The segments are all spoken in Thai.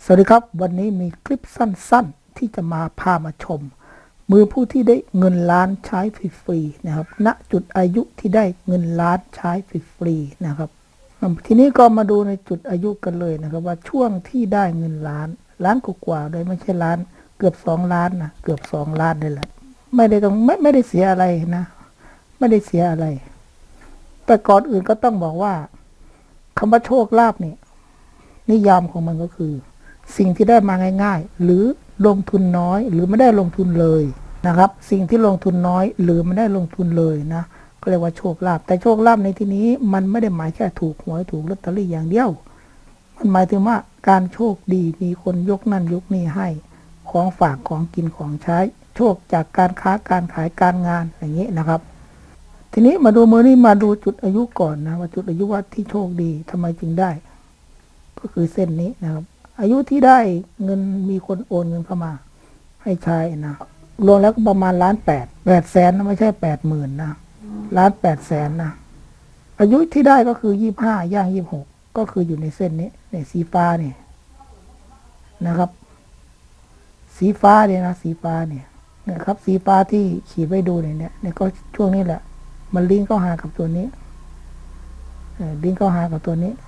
สวัสดีครับวันนี้มีคลิปสั้นๆที่จะมาพามาชมมือผู้ที่ได้เงินล้านใช้ฟรีๆนะครับณจุดอายุที่ได้เงินล้านใช้ฟรีๆนะครับทีนี้ก็มาดูในจุดอายุกันเลยนะครับว่าช่วงที่ได้เงินล้านกว่าๆเลยไม่ใช่ล้านเกือบ2 ล้านนะเกือบ2 ล้านเลยแหละไม่ได้เสียอะไรนะไม่ได้เสียอะไรแต่ก่อนอื่นก็ต้องบอกว่าคำว่าโชคลาภเนี่ยนิยามของมันก็คือสิ่งที่ได้มาง่ายๆหรือลงทุนน้อยหรือไม่ได้ลงทุนเลยนะครับสิ่งที่ลงทุนน้อยหรือไม่ได้ลงทุนเลยนะก็เรียกว่าโชคลาภแต่โชคลาภในที่นี้มันไม่ได้หมายแค่ถูกหวยถูกลอตเตอรี่อย่างเดียวมันหมายถึงว่าการโชคดีมีคนยกนั่นยกนี่ให้ของฝากของกินของใช้โชคจากการค้าการขายการงานอย่างนี้นะครับทีนี้มาดูมือนี้มาดูจุดอายุก่อนนะว่าจุดอายุว่าที่โชคดีทำไมจึงได้ก็คือเส้นนี้นะครับอายุที่ได้เงินมีคนโอนเงินเข้ามาให้ใช้นะรวมแล้วก็ประมาณ8 แสนนะไม่ใช่80,000นะ1,800,000นะอายุที่ได้ก็คือ25ย่าง26ก็คืออยู่ในเส้นนี้ในสีฟ้านี่นะครับสีฟ้าเนี่ยนะสีฟ้าเนี่ยนะครับสีฟ้าที่ขีดไว้ดูเนี่ยก็ช่วงนี้แหละมันลิงก์เข้าหากับตัวนี้ลิงก์เข้าหากับตัวนี้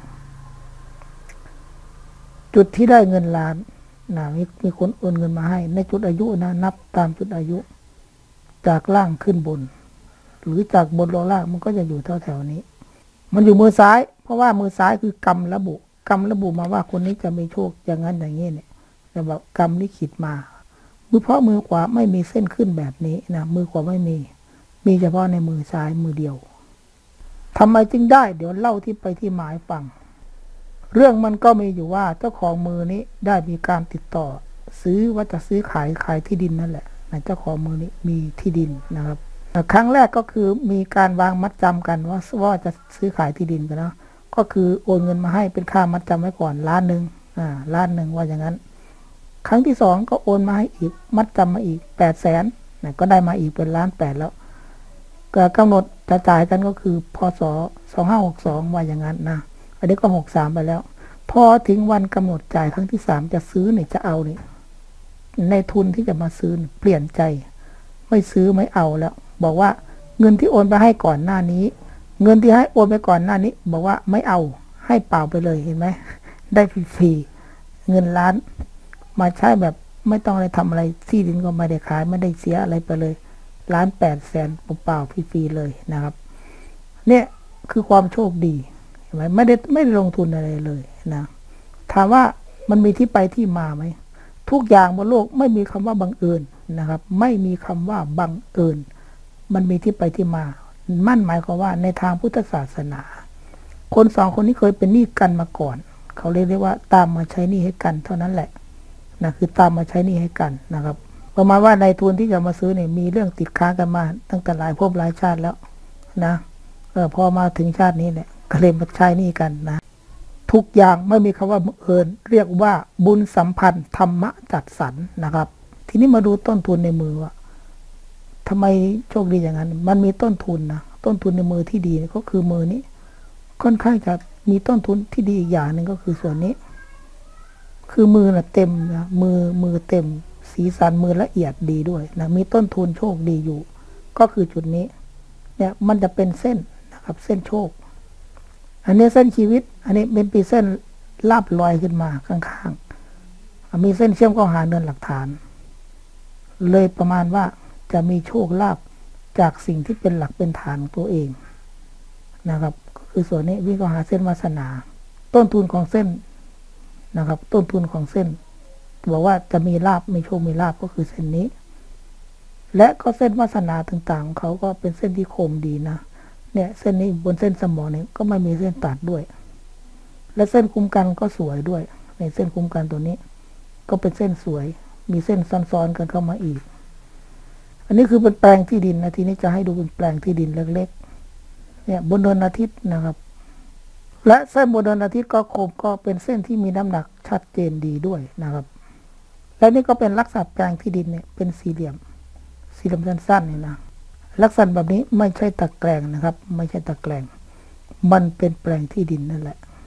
จุดที่ได้เงินล้านนะมีคนโอนเงินมาให้ในจุดอายุนะนับตามจุดอายุจากล่างขึ้นบนหรือจากบนลงล่างมันก็จะอยู่แถวๆนี้มันอยู่มือซ้ายเพราะว่ามือซ้ายคือกรรมระบุมาว่าคนนี้จะมีโชคอย่างนั้นอย่างนี้เนี่ยแบบกรรมลิขิตมาเพราะมือขวาไม่มีเส้นขึ้นแบบนี้นะมือขวาไม่มีเฉพาะในมือซ้ายมือเดียวทำไมจึงได้เดี๋ยวเล่าที่ไปที่หมายฟังเรื่องมันก็มีอยู่ว่าเจ้าของมือนี้ได้มีการติดต่อซื้อว่าจะซื้อขายที่ดินนั่นแหละเจ้าของมือนี้มีที่ดินนะครับครั้งแรกก็คือมีการวางมัดจำกันว่าจะซื้อขายที่ดินกันนะก็คือโอนเงินมาให้เป็นค่ามัดจำไว้ก่อน1,000,000ว่าอย่างนั้นครั้งที่2ก็โอนมาให้อีกมัดจำมาอีก800,000ก็ได้มาอีกเป็น1,800,000แล้วกำหนดจะจ่ายกันก็คือพศ2562ว่าอย่างนั้นนะอันนี้ก็63ไปแล้วพอถึงวันกำหนดจ่ายครั้งที่3จะซื้อเนี่ยจะเอาเนี่ยในทุนที่จะมาซื้อเปลี่ยนใจไม่ซื้อไม่เอาแล้วบอกว่าเงินที่โอนไปให้ก่อนหน้านี้เงินที่ให้โอนไปก่อนหน้านี้บอกว่าไม่เอาให้เปล่าไปเลยเห็นไหมได้ฟรีเงินล้านมาใช้แบบไม่ต้องอะไรทำอะไรที่ดินก็ไม่ได้ขายไม่ได้เสียอะไรไปเลย1,800,000เปล่าฟรีเลยนะครับเนี่ยคือความโชคดีไม่ได้ลงทุนอะไรเลยนะถามว่ามันมีที่ไปที่มาไหมทุกอย่างบนโลกไม่มีคำว่าบังเอิญนะครับไม่มีคำว่าบังเอิญมันมีที่ไปที่มามั่นหมายความว่าในทางพุทธศาสนาคน2 คนนี้เคยเป็นหนี้กันมาก่อนเขาเรียกว่าตามมาใช้หนี้ให้กันเท่านั้นแหละนะคือตามมาใช้หนี้ให้กันนะครับประมาณว่าในทุนที่จะมาซื้อเนี่ยมีเรื่องติดค้างกันมาตั้งแต่หลายภพหลายชาติแล้วนะพอมาถึงชาตินี้เนี่ยก็เลยมาใช้หนี้กันนะทุกอย่างไม่มีคำว่าบังเอิญเรียกว่าบุญสัมพันธ์ธรรมะจัดสรรนะครับทีนี้มาดูต้นทุนในมือว่าทำไมโชคดีอย่างนั้นมันมีต้นทุนนะต้นทุนในมือที่ดีก็คือมือนี้ค่อนข้างจะมีต้นทุนที่ดีอีกอย่างหนึ่งก็คือส่วนนี้คือมือน่ะเต็มนะมือเต็มสีสันมือละเอียดดีด้วยนะมีต้นทุนโชคดีอยู่ก็คือจุดนี้เนี่ยมันจะเป็นเส้นนะครับเส้นโชคอันนี้เส้นชีวิตอันนี้เป็นปีเส้นลาบลอยขึ้นมาข้างๆมีเส้นเชื่อมเข้าหาเนินหลักฐานเลยประมาณว่าจะมีโชคลาภจากสิ่งที่เป็นหลักเป็นฐานตัวเองนะครับก็คือส่วนนี้วิ่งเข้าหาเส้นวาสนาต้นทุนของเส้นนะครับต้นทุนของเส้นบอกว่าจะมีลาภมีโชคมีลาภก็คือเส้นนี้และก็เส้นวาสนาต่างๆเขาก็เป็นเส้นที่คมดีนะเนี่ยเส้นนี้บนเส้นสมองเนี่ยก็ไม่มีเส้นตัดด้วยและเส้นคุ้มกันก็สวยด้วยในเส้นคุ้มกันตัวนี้ก็เป็นเส้นสวยมีเส้นซ้อนๆกันเข้ามาอีกอันนี้คือเป็นแปลงที่ดินนะทีนี้จะให้ดูเป็นแปลงที่ดินเล็กๆเนี่ยบนดวงอาทิตย์นะครับและเส้นบนดวงอาทิตย์ก็คมก็เป็นเส้นที่มีน้ำหนักชัดเจนดีด้วยนะครับและนี่ก็เป็นลักษณะแปลงที่ดินเนี่ยเป็นสี่เหลี่ยมสั้นๆเนี่ยนะลักษณะแบบนี้ไม่ใช่ตะแกรงนะครับไม่ใช่ตะแกรงมันเป็นแปลงที่ดินนั่นแหละ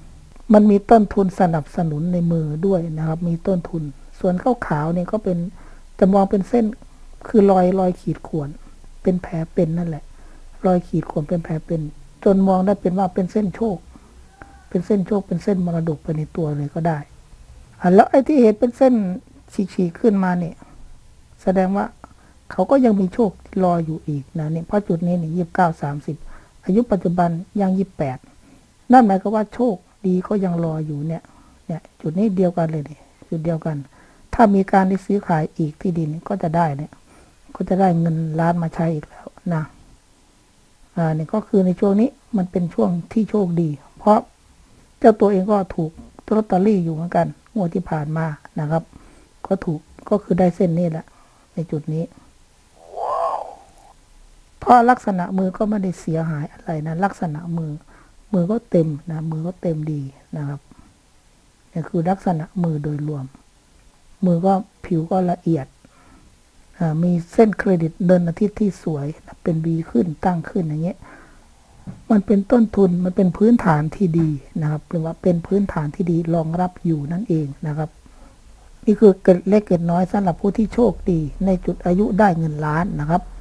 มันมีต้นทุนสนับสนุนในมือด้วยนะครับ มีต้นทุน ส่วนขาวๆเนี่ยก็เป็นจะมองเป็นเส้นคือรอยขีดข่วนเป็นแผลเป็นนั่นแหละรอยขีดข่วนเป็นแผลเป็นจนมองได้เป็นว่าเป็นเส้นโชค เป็นเส้นโชคเป็นเส้นมรดกไปในตัวเลยก็ได้แล้วไอ้ที่เห็นเป็นเส้นฉีกๆขึ้นมาเนี่ยแสดงว่าเขาก็ยังมีโชครออยู่อีกนะเนี่ยเพราะจุดนี้เนี่ย29 30อายุปัจจุบันยัง28นั่นหมายความว่าโชคดีก็ยังรออยู่เนี่ยจุดนี้เดียวกันเลยเนี่ยจุดเดียวกัน ถ้ามีการได้ซื้อขายอีกที่ดินก็จะได้เนี่ยก็จะได้เงินล้านมาใช้อีกแล้วนะนี่ก็คือในช่วงนี้มันเป็นช่วงที่โชคดี เพราะเจ้าตัวเองก็ถูกลอตเตอรี่อยู่เหมือนกันงวดที่ผ่านมานะครับก็ถูกก็คือได้เส้นนี้แหละในจุดนี้เพราะลักษณะมือก็ไม่ได้เสียหายอะไรนะลักษณะมือก็เต็มนะมือก็เต็มดีนะครับนี่คือลักษณะมือโดยรวมมือก็ผิวก็ละเอียดมีเส้นเครดิตเดินอาทิตย์ที่สวยเป็นบีขึ้นตั้งขึ้นอย่างเงี้ยมันเป็นต้นทุนมันเป็นพื้นฐานที่ดีนะครับหรือว่าเป็นพื้นฐานที่ดีรองรับอยู่นั่นเองนะครับนี่คือเกิดเล็กเกิดน้อยสำหรับผู้ที่โชคดีในจุดอายุได้เงินล้านนะครับ